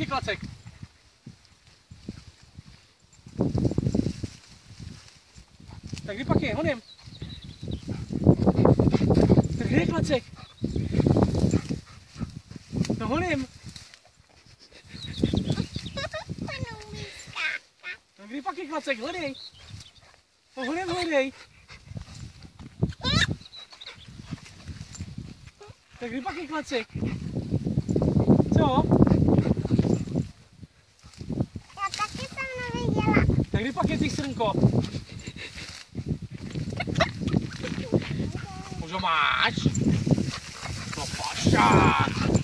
taky klacek. Tak kdy pak je, honem. Tak kde je klacek? No honem. No kdy pak je klacek, hledej. No honem hledej. Tak kdy pak je klacek? Co? Já taky jsem neviděla. Tak kdy pak je ty srnko? Už ho máš? No pašák.